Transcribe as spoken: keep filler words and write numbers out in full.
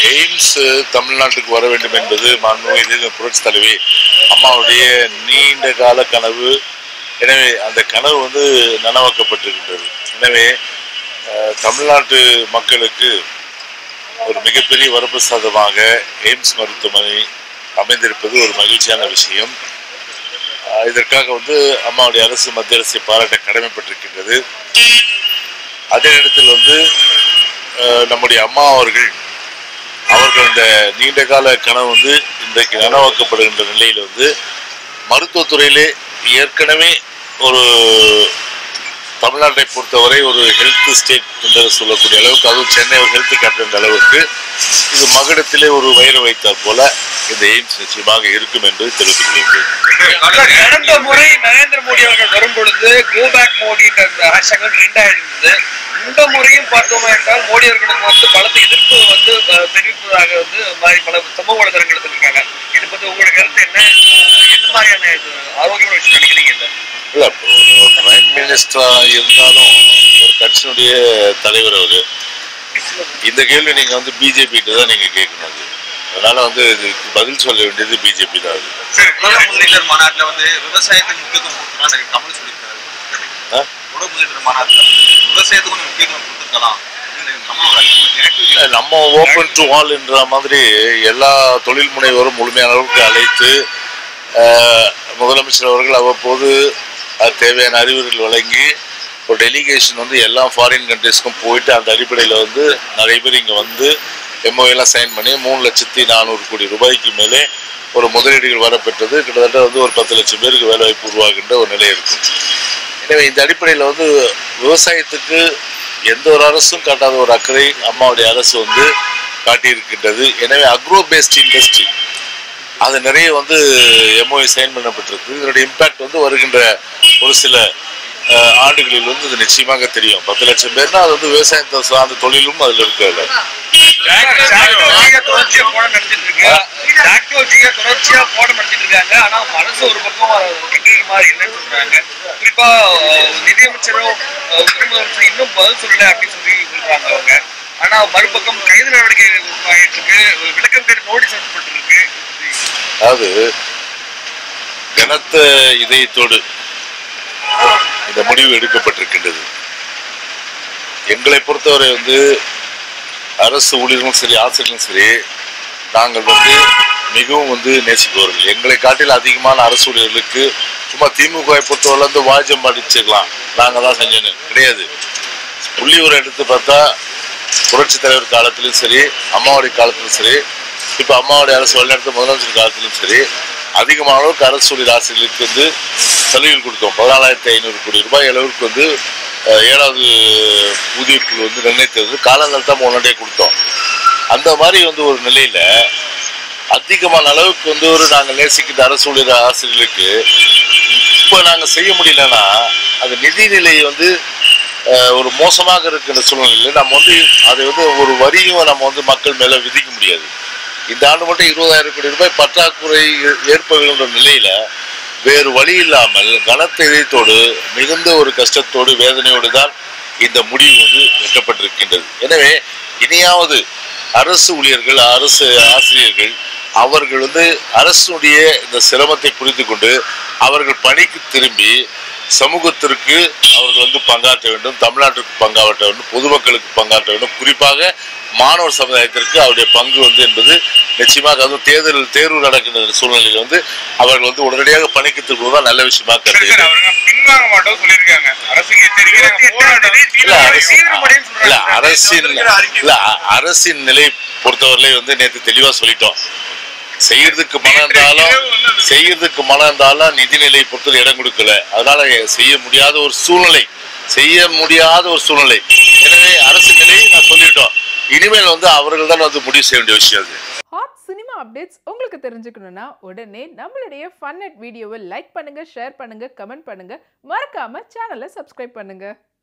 AIIMS தமிழ்நாட்டுக்கு வர வேண்டும் என்பது மாண்புமிகு புரட்சி தலைவி அம்மாவுடைய நீண்ட கால கனவு. எனவே அந்த கனவு வந்து நனவாக்கப்பட்டிருக்கின்றது. எனவே தமிழ்நாட்டு மக்களுக்கு ஒரு மிகப்பெரிய வரப்பிரசாதமாக எய்ம்ஸ் மருத்துவமனை அமைந்திருப்பது ஒரு மகிழ்ச்சியான விஷயம். இதற்காக வந்து அம்மாவுடைய அரசு மத்திய அரசை பாராட்ட கடமைப்பட்டிருக்கின்றது. அதே நேரத்தில் வந்து நம்முடைய அம்மா அவர்கள் அவர்கள் இந்த நீண்ட கால கனவு வந்து இன்றைக்கு நனவாக்கப்படுகின்ற நிலையில் வந்து மருத்துவத்துறையிலே ஏற்கனவே ஒரு தமிழ்நாட்டை பொறுத்தவரை ஒரு ஹெல்த் ஸ்டேட் என்று சொல்லக்கூடிய அளவுக்கு, அதுவும் சென்னை ஒரு ஹெல்த் கேபிட்டல் அளவுக்கு இது மகுடத்திலே ஒரு வயிறு வைத்தால் போல இந்த எய்ம்ஸ் நிச்சயமாக இருக்கும் என்று தெரிவித்துள்ளேன். கடந்த முறை நரேந்திர மோடி அவர்கள் வரும் பொழுது கோ பேக் மோடி ரெண்டாயிரத்து இந்த முறையும் பார்த்தோம் என்றால் மோடி அவர்களுக்கு வந்து பலத்த எதிர்ப்பு வந்து தெரிவிப்பதாக வந்து பல சமூக வலைதளங்கள் எடுத்திருக்காங்க. இது பத்தி உங்களோட கருத்து என்ன? எந்த மாதிரியான ஆரோக்கியமான விஷயம் நினைக்கிறீங்க? இல்லை, பிரைம் மினிஸ்டரா இருந்தாலும் ஒரு கட்சியினுடைய தலைவர் அவரு. இந்த கேள்வி நீங்க வந்து பிஜேபி தான் நீங்க கேட்கணும். அதனால வந்து இதுக்கு பதில் சொல்ல வேண்டியது பிஜேபி தான். முதலீட்டர் மாநாட்டில் வந்து விவசாயத்துக்கு முக்கியத்துவம் கொடுத்துருக்காங்க கமல் சொல்லியிருக்காரு. முதலீட்டர் மாநாட்டில் விவசாயத்துக்கு முக்கியத்துவம் கொடுத்துருக்கலாம். நம்ம ஓபன் டு ஆல் என்ற மாதிரி எல்லா தொழில் முனைவோரும் முழுமையான அளவுக்கு அழைத்து முதலமைச்சர் அவர்கள் அவ்வப்போது தேவையான அறிவுரைகள் வழங்கி ஒரு டெலிகேஷன் வந்து எல்லா ஃபாரின் கண்ட்ரிஸ்க்கும் போயிட்டு அந்த அடிப்படையில் வந்து நிறைய பேர் இங்கே வந்து எம்ஓஎல்லாம் சைன் பண்ணி மூணு லட்சத்தி நானூறு கோடி ரூபாய்க்கு மேலே ஒரு முதலீடுகள் வரப்பெற்றது. கிட்டத்தட்ட வந்து ஒரு பத்து லட்சம் பேருக்கு வேலைவாய்ப்பு உருவாகின்ற ஒரு நிலை இருக்கும். எனவே இந்த அடிப்படையில் வந்து விவசாயத்துக்கு எந்த ஒரு அரசும் காட்டாத ஒரு அக்கறை அம்மாவுடைய அரசு வந்து காட்டியிருக்கின்றது. எனவே அக்ரோ பேஸ்ட் இண்டஸ்ட்ரி அது நிறைய வந்து எம்ஓஐ சைன் பண்ணப்பட்டிருக்கு. இதனுடைய இம்பாக்ட் வந்து வருகின்ற ஒரு சில ஆண்டுகளில் வந்து இது நிச்சயமாக தெரியும். பத்து லட்சம் பேர்னா அது வந்து விவசாயத்தை சார்ந்த தொழிலும் அதில் இருக்காது. தொடர்ச்சியா போட நடத்திட்டு இருக்காங்க. ஆனா மனசு ஒரு பக்கம் மாதிரி என்னன்னு சொல்றாங்க. குறிப்பா நிதியமைச்சரும் முதலமைச்சரும் இன்னும் பதில் சொல்லல அப்படின்னு சொல்லி சொல்றாங்க அவங்க. ஆனா மறுபக்கம் கைது நடவடிக்கை ஆயிட்டு இருக்கு, விளக்கம் கேட்டு நோட்டீஸ் அனுப்பப்பட்டிருக்கு. அதாவது கனத்த இதயத்தோடு இந்த முடிவு எடுக்கப்பட்டிருக்கின்றது. எங்களை பொறுத்தவரை வந்து அரசு ஊழியர்களும் சரி, ஆசிரியர்களும் சரி, நாங்கள் வந்து மிகவும் வந்து நேசிப்பவர்கள். எங்களை காட்டில் அதிகமான அரசு ஊழியர்களுக்கு சும்மா திமுகவை பொறுத்தவரை வந்து வாஜம் அடிச்சுக்கலாம், நாங்கள் தான் செஞ்சோன்னு கிடையாது. புள்ளி ஒரு எடுத்து பார்த்தா புரட்சி தலைவர் காலத்திலும் சரி, அம்மாவுடைய காலத்திலும் சரி, இப்போ அம்மாவுடைய அரசு வழிநடத்த முதலமைச்சர் காலத்திலும் சரி, அதிகமான அளவுக்கு அரசு ஊழியர் ஆசிரியர்களுக்கு வந்து சலுகைகள் கொடுத்தோம். பதினாலாயிரத்தி ஐநூறு கோடி ரூபாய் அளவுக்கு வந்து ஏழாவது ஊதியக்குழு வந்து நிர்ணயித்தது காலங்கள் தான் முன்னாடியே கொடுத்தோம். அந்த மாதிரி வந்து ஒரு நிலையில அதிகமான அளவுக்கு வந்து ஒரு நாங்கள் நேசிக்கின்ற அரசு ஊழியர் ஆசிரியர்களுக்கு இப்போ நாங்கள் செய்ய முடியலன்னா அது நிதிநிலை வந்து ஒரு மோசமாக இருக்கின்ற சூழ்நிலையில் நம்ம வந்து அதை வந்து ஒரு வரியும் நம்ம வந்து மக்கள் மேலே விதிக்க முடியாது. இந்த ஆண்டு மட்டும் இருபதாயிரம் கோடி ரூபாய் பற்றாக்குறை ஏற்படுகின்ற நிலையில வேறு வழி இல்லாமல் கனத்த இதயத்தோடு மிகுந்த ஒரு கஷ்டத்தோடு வேதனையோடு தான் இந்த முடிவு வந்து எட்டப்பட்டிருக்கின்றது. எனவே இனியாவது அரசு ஊழியர்கள், அரசு ஆசிரியர்கள் அவர்கள் வந்து அரசுடைய இந்த சிரமத்தை புரிந்து கொண்டு அவர்கள் பணிக்கு திரும்பி சமூகத்திற்கு அவர்கள் வந்து பங்காற்ற வேண்டும், தமிழ்நாட்டுக்கு பங்காற்ற வேண்டும், பொதுமக்களுக்கு பங்காற்ற வேண்டும். குறிப்பாக மாணவர் சமுதாயத்திற்கு அவருடைய பங்கு வந்து என்பது நிச்சயமாக அதுவும் தேர்தல் தேர்வு நடக்கின்ற சூழ்நிலையில் வந்து அவர்கள் வந்து உடனடியாக பணிக்கு திரும்புவதுதான் நல்ல விஷயமா கருதுகிறேன். அரசின் இல்ல அரசின் நிலை பொறுத்தவரை வந்து நேற்று தெளிவா சொல்லிட்டோம். செய்யறதுக்கு மனம் இருந்தாலும் செய்யறதுக்கு மனம் இருந்தாலும் நிதிநிலை பொறுத்தவரை இடம் கொடுக்கல. அதனால செய்ய முடியாத ஒரு சூழ்நிலை செய்ய முடியாத ஒரு சூழ்நிலை. எனவே அரசு நிலையை நான் சொல்லிட்டோம். இனிமேல் வந்து அவர்கள் தான் வந்து முடிவு செய்ய வேண்டிய விஷயம். அது ஹாட் சினிமா அப்டேட்ஸ் உங்களுக்கு தெரிஞ்சுக்கணும்னா உடனே நம்மளுடைய ஃபன் நெட் வீடியோவை லைக் பண்ணுங்க, ஷேர் பண்ணுங்க, கமெண்ட் பண்ணுங்க, மறக்காம சேனலை சப்ஸ்கிரைப் பண்ணுங்க.